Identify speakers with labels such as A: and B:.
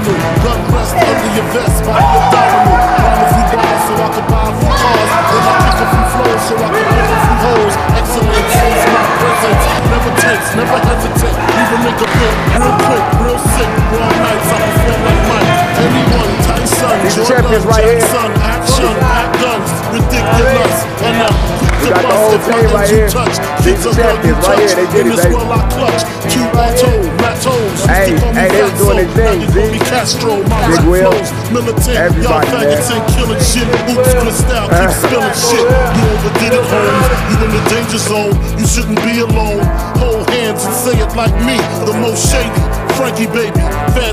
A: phenomenal. Gun rest under your vest by the abdominal. Rhyme a few bars so I can buy a few cars. Then I kick a few flows so I can make a few hoes. Excellence is my presence. Never tense, never hesitate. Leave a nigga bit real quick, real sick. Raw nights I perform like Mike. Anyone, Tyson, Jordan, Jackson, action, act guns, ridiculous. And I'm quick to bust if my you touch. Kids are girl you touch. In this world I clutch. Two auto, ratos.
B: Hey, they was doing their thing,
A: Z. Castro, my rap flows. Militant, y'all faggots ain't killing shit. Oops, for the style, keep spilling shit. You overdid it, Holmes. You in the danger zone. You shouldn't be alone. Hold hands and say it like me. The most shady, Frankie baby.